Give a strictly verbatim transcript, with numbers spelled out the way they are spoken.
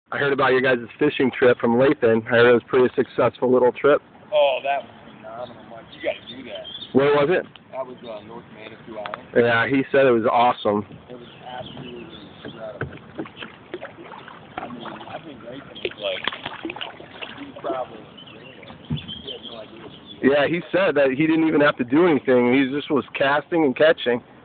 I heard about your guys' fishing trip from Lathan. I heard it was a pretty successful little trip. Oh, that was phenomenal, Mike. You got to do that. Where was it? That was uh, North Manitou Island. Yeah, he said it was awesome. It was absolutely incredible. I mean, I think Lathan was like, he probably, he had no idea what he was doing. Yeah, he said that he didn't even have to do anything. He just was casting and catching.